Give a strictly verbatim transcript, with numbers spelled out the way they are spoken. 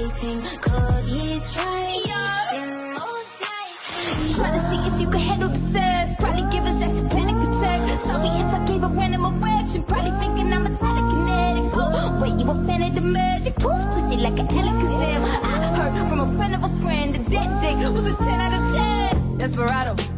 waiting. Could he try? Yeah. Most likely. Trying to see if you can handle the sex. Probably give us that some panic attack. Sorry if I gave a random erection. Probably thinking I'm a telekinetic. Oh, wait, you a fan of the magic? Poof, pussy like an Alakazam. I heard from a friend of a friend that that dick was a ten out of ten. Desperado.